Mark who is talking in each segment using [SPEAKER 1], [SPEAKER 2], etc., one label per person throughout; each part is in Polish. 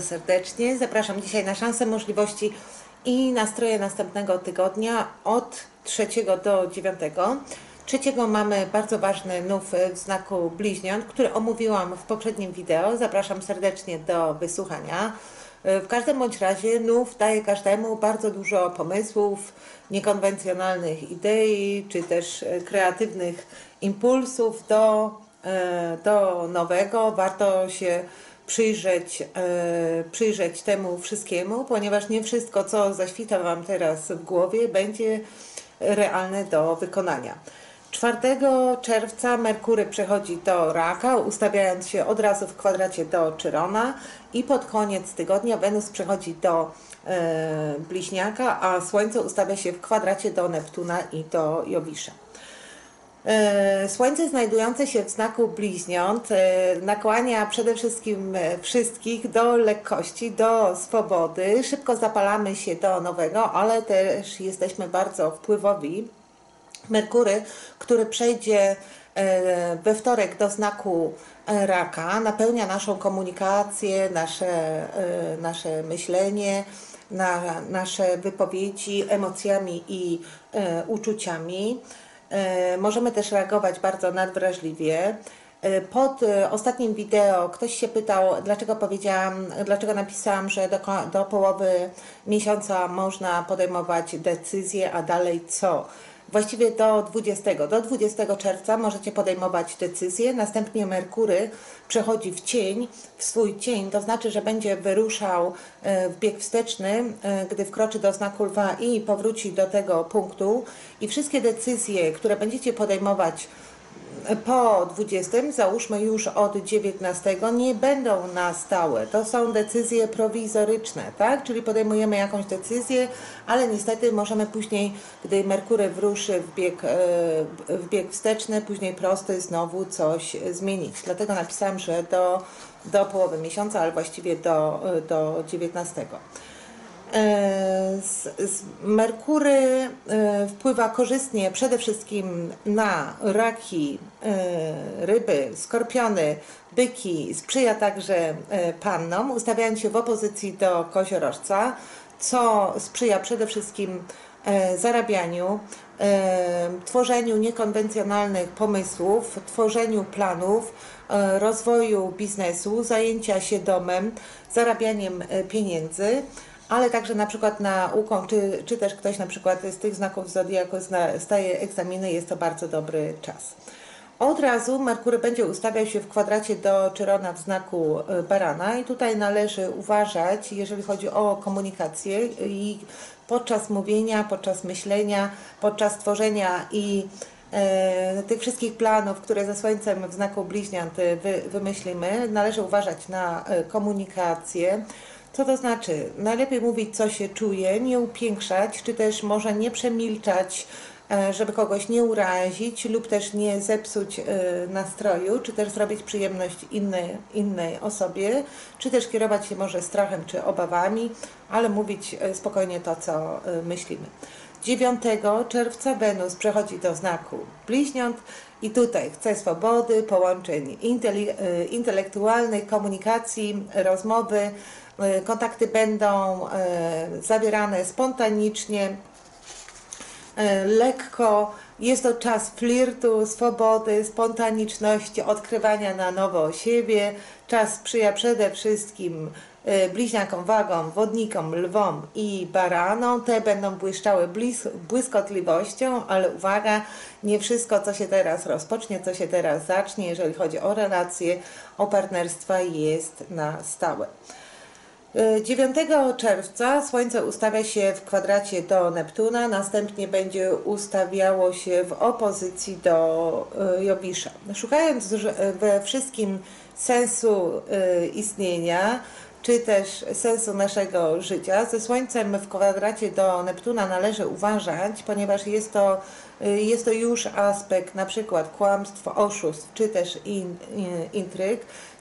[SPEAKER 1] bardzo serdecznie. Zapraszam dzisiaj na szanse, możliwości i nastroje następnego tygodnia od 3 do 9. 3 mamy bardzo ważny nów w znaku bliźniąt, który omówiłam w poprzednim wideo. Zapraszam serdecznie do wysłuchania. W każdym bądź razie nów daje każdemu bardzo dużo pomysłów, niekonwencjonalnych idei, czy też kreatywnych impulsów do nowego. Warto się przyjrzeć temu wszystkiemu, ponieważ nie wszystko, co zaświta Wam teraz w głowie, będzie realne do wykonania. 4 czerwca Merkury przechodzi do Raka, ustawiając się od razu w kwadracie do Chirona, i pod koniec tygodnia Wenus przechodzi do Bliźniaka, a Słońce ustawia się w kwadracie do Neptuna i do Jowisza. Słońce znajdujące się w znaku bliźniąt nakłania przede wszystkim wszystkich do lekkości, do swobody. Szybko zapalamy się do nowego, ale też jesteśmy bardzo wpływowi. Merkury, który przejdzie we wtorek do znaku Raka, napełnia naszą komunikację, nasze myślenie, nasze wypowiedzi emocjami i uczuciami. Możemy też reagować bardzo nadwrażliwie. Pod ostatnim wideo ktoś się pytał, dlaczego napisałam, że do połowy miesiąca można podejmować decyzje, a dalej co? Właściwie do 20 czerwca możecie podejmować decyzje, następnie Merkury przechodzi w swój cień, to znaczy, że będzie wyruszał w bieg wsteczny, gdy wkroczy do znaku Lwa i powróci do tego punktu, i wszystkie decyzje, które będziecie podejmować po 20, załóżmy już od 19, nie będą na stałe. To są decyzje prowizoryczne, tak? Czyli podejmujemy jakąś decyzję, ale niestety możemy później, gdy Merkury wyruszy w bieg wsteczny, później prosty, znowu coś zmienić. Dlatego napisałam, że do połowy miesiąca, ale właściwie do 19. Merkury wpływa korzystnie przede wszystkim na raki, ryby, skorpiony, byki, sprzyja także pannom, ustawiając się w opozycji do koziorożca, co sprzyja przede wszystkim zarabianiu, tworzeniu niekonwencjonalnych pomysłów, tworzeniu planów, rozwoju biznesu, zajęcia się domem, zarabianiem pieniędzy, ale także na przykład nauką, czy też ktoś na przykład z tych znaków zodiaku zdaje egzaminy, jest to bardzo dobry czas. Od razu Merkury będzie ustawiał się w kwadracie do Chirona w znaku Barana i tutaj należy uważać, jeżeli chodzi o komunikację i podczas mówienia, podczas myślenia, podczas tworzenia i tych wszystkich planów, które ze Słońcem w znaku bliźniąt wymyślimy, należy uważać na komunikację. Co to znaczy? Najlepiej mówić, co się czuje, nie upiększać, czy też może nie przemilczać, żeby kogoś nie urazić lub też nie zepsuć nastroju, czy też zrobić przyjemność innej osobie, czy też kierować się może strachem czy obawami, ale mówić spokojnie to, co myślimy. 9 czerwca Wenus przechodzi do znaku bliźniąt i tutaj chce swobody, połączeń intelektualnych, komunikacji, rozmowy. Kontakty będą zawierane spontanicznie, lekko. Jest to czas flirtu, swobody, spontaniczności, odkrywania na nowo siebie. Czas sprzyja przede wszystkim bliźniakom, wagom, wodnikom, lwom i baranom. Te będą błyszczały błyskotliwością, ale uwaga, nie wszystko, co się teraz rozpocznie, co się teraz zacznie, jeżeli chodzi o relacje, o partnerstwa, jest na stałe. 9 czerwca Słońce ustawia się w kwadracie do Neptuna, następnie będzie ustawiało się w opozycji do Jowisza. Szukając we wszystkim sensu istnienia, czy też sensu naszego życia, ze Słońcem w kwadracie do Neptuna należy uważać, ponieważ jest to już aspekt na przykład kłamstw, oszustw, czy też intryg.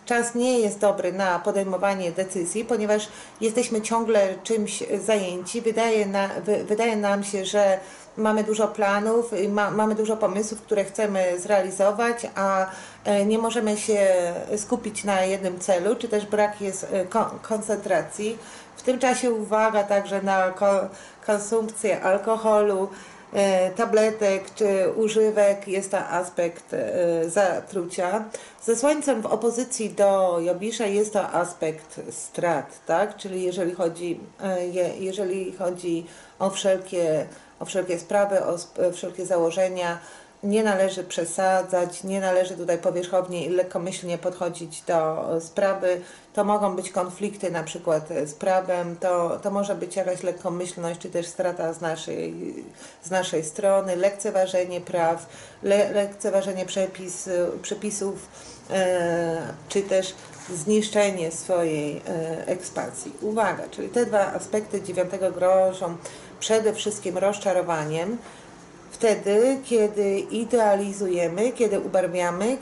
[SPEAKER 1] czas nie jest dobry na podejmowanie decyzji, ponieważ jesteśmy ciągle czymś zajęci. Wydaje nam się, że mamy dużo planów, mamy dużo pomysłów, które chcemy zrealizować, a nie możemy się skupić na jednym celu, czy też brak jest koncentracji. W tym czasie uwaga także na konsumpcję alkoholu, tabletek czy używek, jest to aspekt zatrucia. Ze Słońcem w opozycji do Jobisza jest to aspekt strat, tak? Czyli jeżeli chodzi o wszelkie sprawy, o wszelkie założenia, nie należy przesadzać, nie należy tutaj powierzchownie i lekkomyślnie podchodzić do sprawy. To mogą być konflikty na przykład z prawem, to może być jakaś lekkomyślność, czy też strata z naszej strony, lekceważenie praw, lekceważenie przepisów, czy też zniszczenie swojej ekspansji. Uwaga, czyli te dwa aspekty 9 grożą przede wszystkim rozczarowaniem, wtedy, kiedy idealizujemy, kiedy ubarwiamy,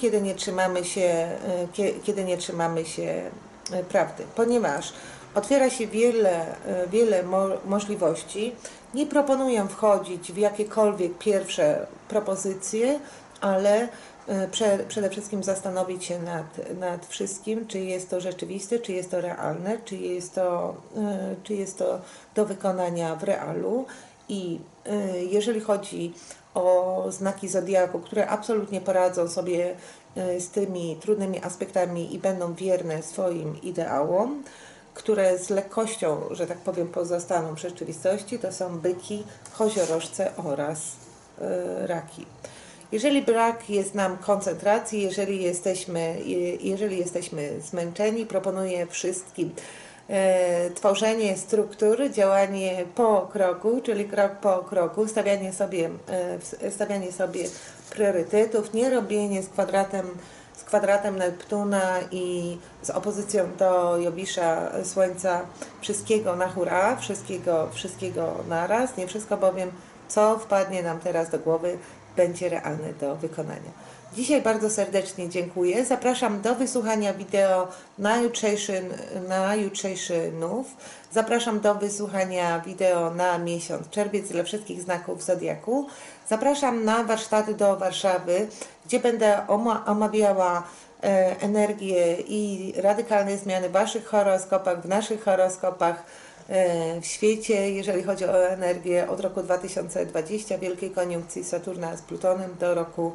[SPEAKER 1] kiedy nie trzymamy się prawdy, ponieważ otwiera się wiele możliwości. Nie proponuję wchodzić w jakiekolwiek pierwsze propozycje, ale przede wszystkim zastanowić się nad wszystkim, czy jest to rzeczywiste, czy jest to realne, czy jest to do wykonania w realu. I jeżeli chodzi o znaki zodiaku, które absolutnie poradzą sobie z tymi trudnymi aspektami i będą wierne swoim ideałom, które z lekkością, że tak powiem, pozostaną w rzeczywistości, to są byki, koziorożce oraz raki. Jeżeli brak jest nam koncentracji, jeżeli jesteśmy zmęczeni, proponuję wszystkim tworzenie struktur, działanie po kroku, czyli krok po kroku, stawianie sobie priorytetów, nie robienie z kwadratem Neptuna i z opozycją do Jobisza Słońca wszystkiego na hura, wszystkiego naraz, nie wszystko bowiem, co wpadnie nam teraz do głowy, będzie realne do wykonania. Dzisiaj bardzo serdecznie dziękuję. Zapraszam do wysłuchania wideo na jutrzejszy nów. Zapraszam do wysłuchania wideo na miesiąc czerwiec dla wszystkich znaków zodiaku. Zapraszam na warsztaty do Warszawy, gdzie będę omawiała energię i radykalne zmiany w Waszych horoskopach, w naszych horoskopach, w świecie, jeżeli chodzi o energię od roku 2020, wielkiej koniunkcji Saturna z Plutonem do roku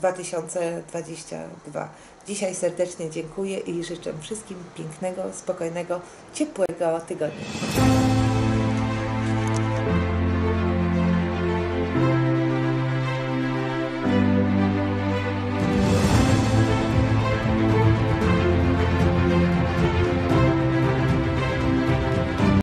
[SPEAKER 1] 2022. Dzisiaj serdecznie dziękuję i życzę wszystkim pięknego, spokojnego, ciepłego tygodnia.